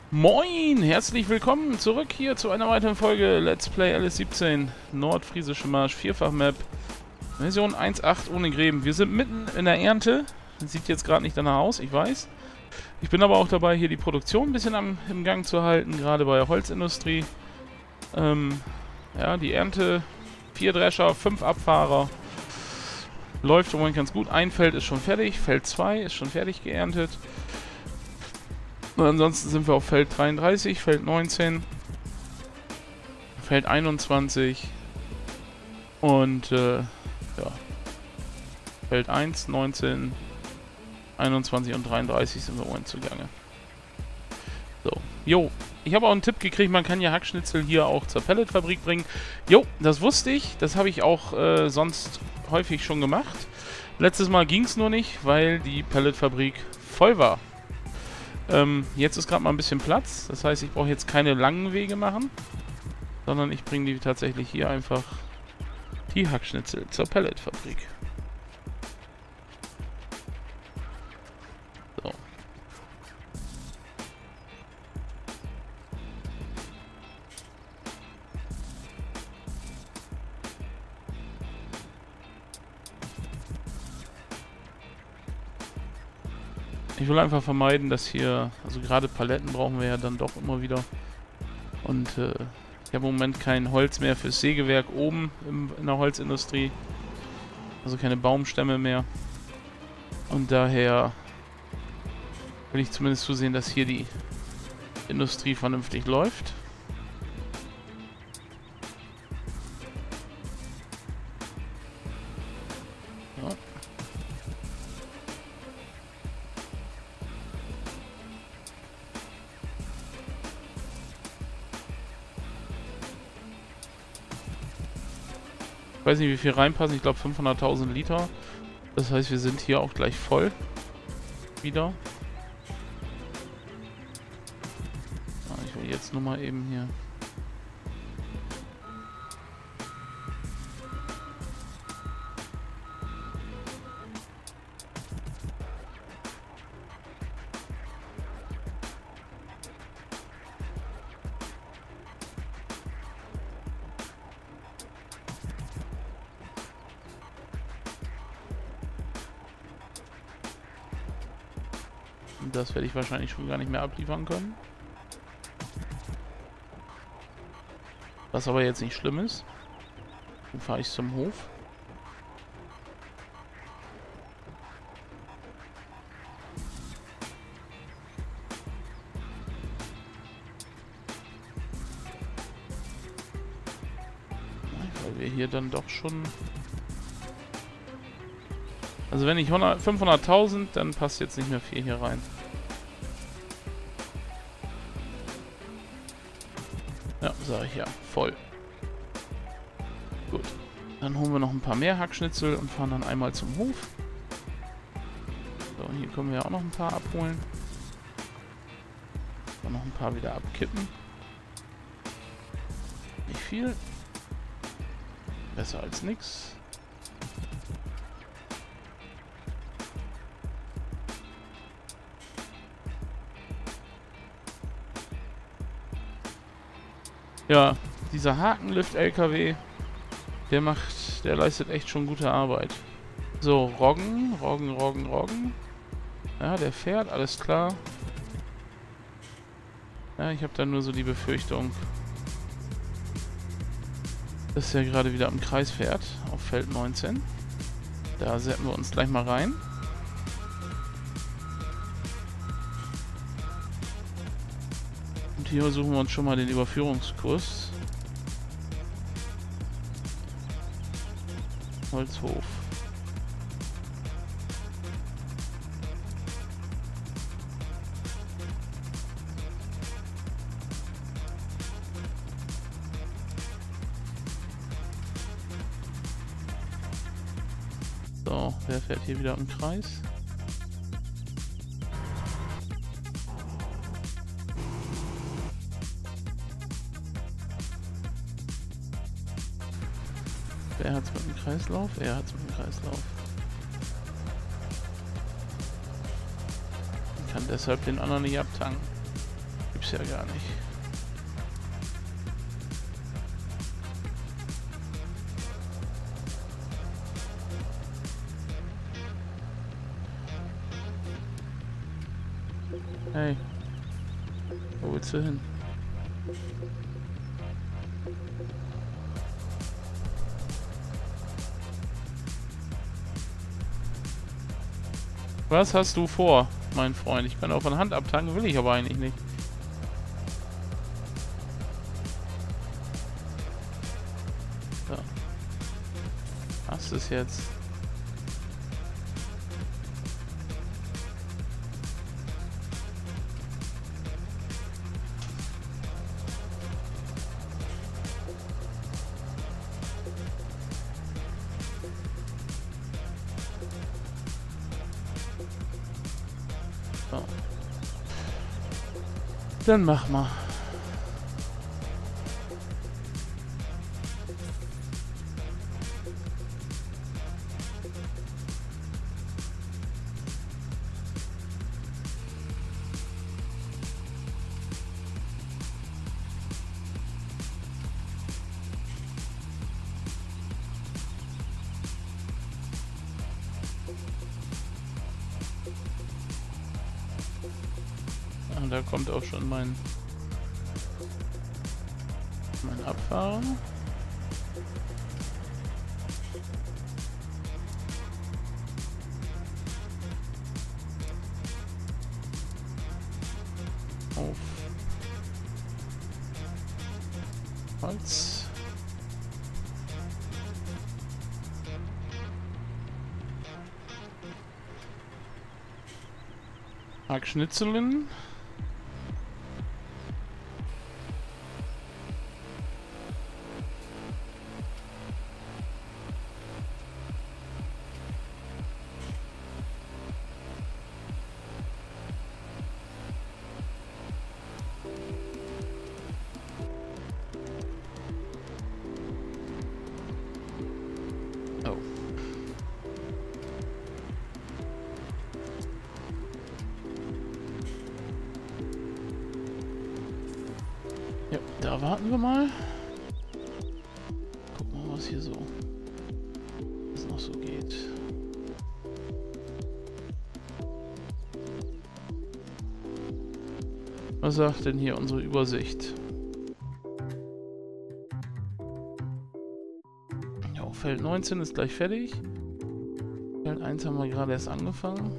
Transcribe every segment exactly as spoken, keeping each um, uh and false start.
Moin, herzlich willkommen zurück hier zu einer weiteren Folge Let's Play L S siebzehn Nordfriesische Marsch Vierfach-Map Version eins Punkt acht ohne Gräben. Wir sind mitten in der Ernte. Sieht jetzt gerade nicht danach aus, ich weiß. Ich bin aber auch dabei, hier die Produktion ein bisschen am, im Gang zu halten, gerade bei der Holzindustrie. Ähm, ja, die Ernte, vier Drescher, fünf Abfahrer. Läuft im Moment ganz gut. Ein Feld ist schon fertig, Feld zwei ist schon fertig geerntet. Und ansonsten sind wir auf Feld dreiunddreißig, Feld neunzehn, Feld einundzwanzig und äh, ja, Feld eins, neunzehn, einundzwanzig und dreiunddreißig sind wir im Moment zugange. So, jo, ich habe auch einen Tipp gekriegt, man kann ja Hackschnitzel hier auch zur Pelletfabrik bringen. Jo, das wusste ich, das habe ich auch äh, sonst häufig schon gemacht. Letztes Mal ging es nur nicht, weil die Pelletfabrik voll war. Ähm, jetzt ist gerade mal ein bisschen Platz, das heißt, ich brauche jetzt keine langen Wege machen, sondern ich bringe die tatsächlich hier einfach die Hackschnitzel zur Pelletfabrik. So. Ich will einfach vermeiden, dass hier, also gerade Paletten brauchen wir ja dann doch immer wieder. Und äh, ich habe im Moment kein Holz mehr fürs Sägewerk oben im, in der Holzindustrie. Also keine Baumstämme mehr. Und daher will ich zumindest zusehen, dass hier die Industrie vernünftig läuft. Ja. Ich weiß nicht, wie viel reinpassen. Ich glaube fünfhunderttausend Liter. Das heißt, wir sind hier auch gleich voll. Wieder. Ah, ich will jetzt nur mal eben hier. Das werde ich wahrscheinlich schon gar nicht mehr abliefern können. Was aber jetzt nicht schlimm ist. Dann fahre ich zum Hof. Weil wir hier dann doch schon... Also wenn ich fünfhunderttausend, dann passt jetzt nicht mehr viel hier rein. Ja, sage ich ja, voll. Gut. Dann holen wir noch ein paar mehr Hackschnitzel und fahren dann einmal zum Hof. So, hier können wir ja auch noch ein paar abholen. Dann noch ein paar wieder abkippen. Nicht viel. Besser als nix. Ja, dieser Hakenlift-L K W, der macht, der leistet echt schon gute Arbeit. So, Roggen, Roggen, Roggen, Roggen. Ja, der fährt, alles klar. Ja, ich habe da nur so die Befürchtung, dass er gerade wieder im Kreis fährt, auf Feld neunzehn. Da setzen wir uns gleich mal rein. Und hier suchen wir uns schon mal den Überführungskurs. Holzhof. So, wer fährt hier wieder im Kreis? Wer hat's mit dem Kreislauf? Er hat's mit dem Kreislauf. Ich kann deshalb den anderen nicht abtanken. gibt's ja gar nicht. Hey, wo willst du hin? Was hast du vor, mein Freund? Ich kann auch von Hand abtanken, will ich aber eigentlich nicht. So. Was ist jetzt? So. Dann mach mal. Und da kommt auch schon mein mein Abfahrer. Auf Holz. Hackschnitzeln. Oh. Ja, da warten wir mal. Gucken wir, was hier so was noch so geht. Was sagt denn hier unsere Übersicht? Ja, Feld neunzehn ist gleich fertig. Feld eins haben wir gerade erst angefangen.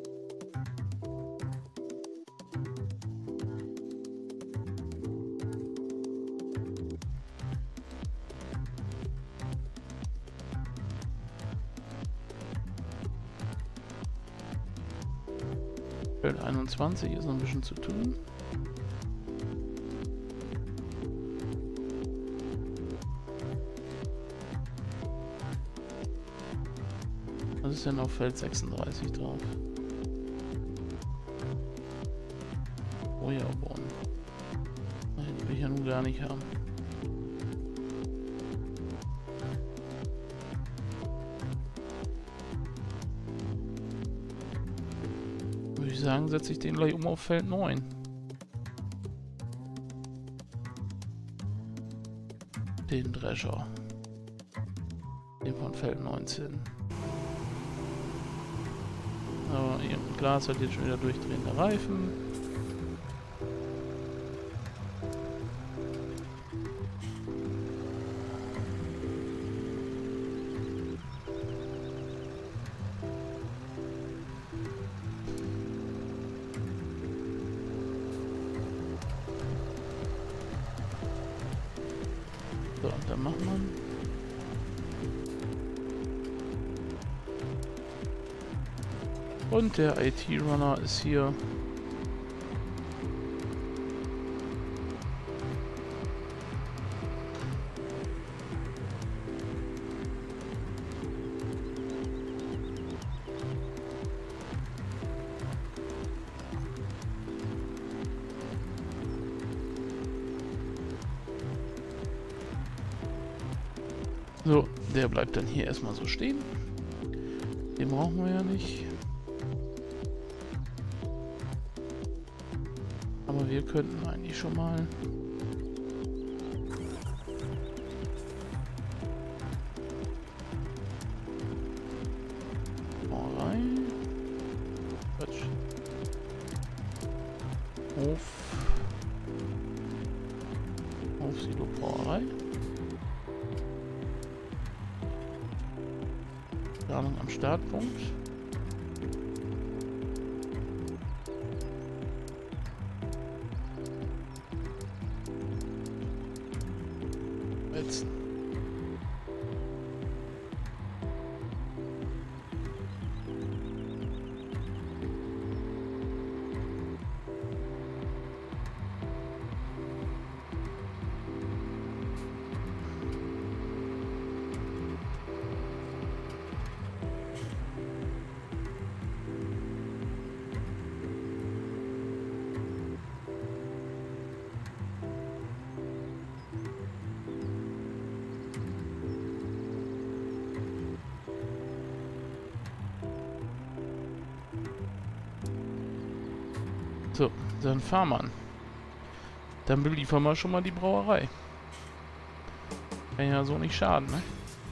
Feld einundzwanzig ist noch ein bisschen zu tun. Was ist denn auf Feld sechsunddreißig drauf? Oh ja, Born. Den will ich ja nun gar nicht haben. Würde ich sagen, setze ich den gleich um auf Feld neun. Den Drescher. Den von Feld neunzehn. Aber irgendein Glas hat jetzt schon wieder durchdrehende Reifen. So, und dann macht man. Und der I T-Runner ist hier. So, der bleibt dann hier erstmal so stehen. Den brauchen wir ja nicht. Aber wir könnten eigentlich schon mal... Brauerei. Quatsch. Hof. Hofsilo Brauerei. Planung am Startpunkt. Jetzt. So, dann fahren wir an. Dann beliefern wir schon mal die Brauerei. Kann ja so nicht schaden, ne?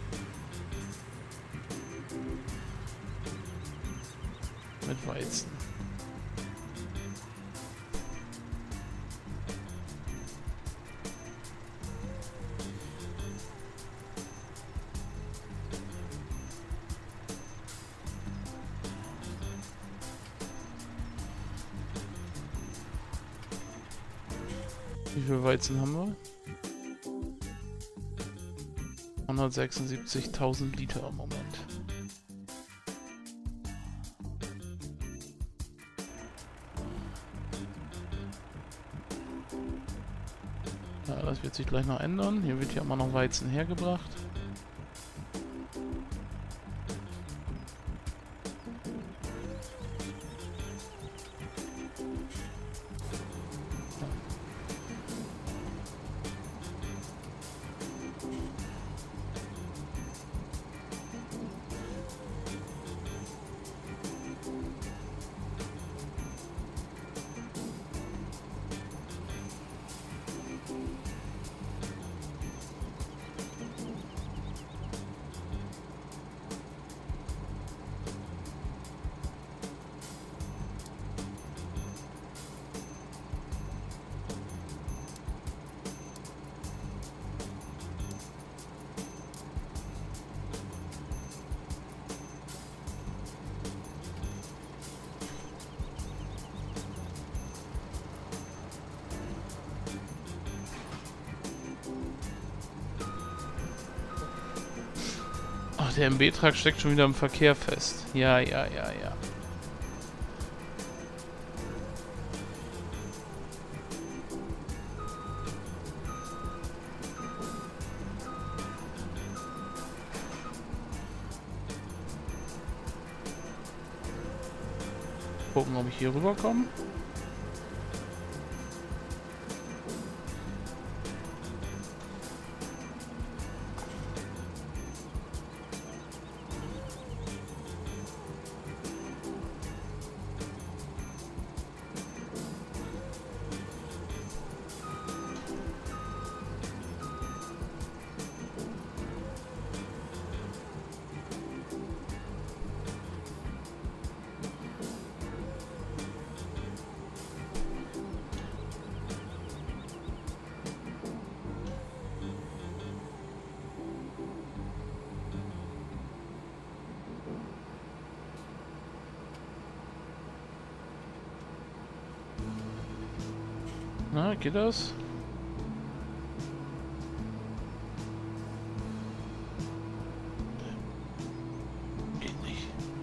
Mit Weizen. Wie viel Weizen haben wir? hundertsechsundsiebzigtausend Liter im Moment. Ja, das wird sich gleich noch ändern. Hier wird ja immer noch Weizen hergebracht. Ach, der M B-Truck steckt schon wieder im Verkehr fest. Ja, ja, ja, ja. Gucken, ob ich hier rüberkomme. Na, geht das? Geht nicht.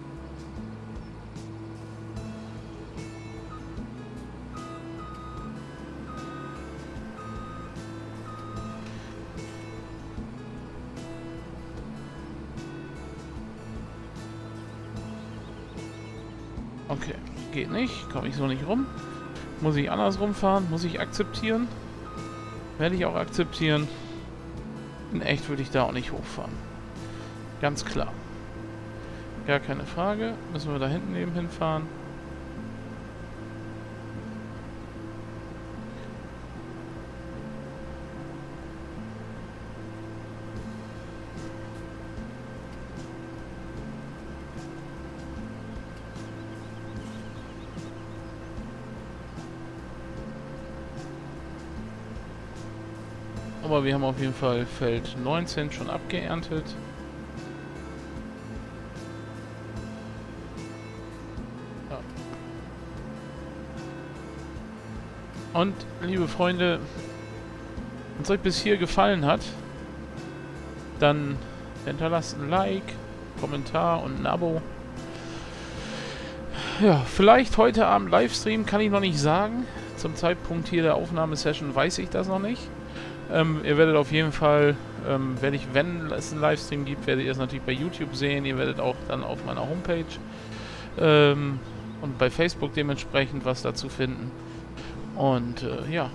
Okay, geht nicht. Komme ich so nicht rum. Muss ich andersrum fahren? Muss ich akzeptieren? Werde ich auch akzeptieren. In echt würde ich da auch nicht hochfahren. Ganz klar. Gar keine Frage. Müssen wir da hinten eben hinfahren. Aber wir haben auf jeden Fall Feld neunzehn schon abgeerntet. Ja. Und, liebe Freunde, wenn es euch bis hier gefallen hat, dann hinterlasst ein Like, Kommentar und ein Abo. Ja, vielleicht heute Abend Livestream, kann ich noch nicht sagen. Zum Zeitpunkt hier der Aufnahmesession weiß ich das noch nicht. Ähm, ihr werdet auf jeden Fall, ähm, werde ich, wenn es einen Livestream gibt, werdet ihr es natürlich bei YouTube sehen. Ihr werdet auch dann auf meiner Homepage ähm, und bei Facebook dementsprechend was dazu finden. Und äh, ja,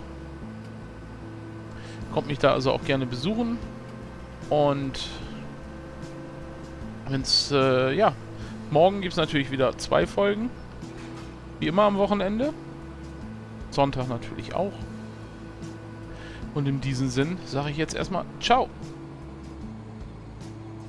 kommt mich da also auch gerne besuchen. Und wenn es, äh, ja, morgen gibt es natürlich wieder zwei Folgen. Wie immer am Wochenende. Sonntag natürlich auch. Und in diesem Sinn sage ich jetzt erstmal ciao.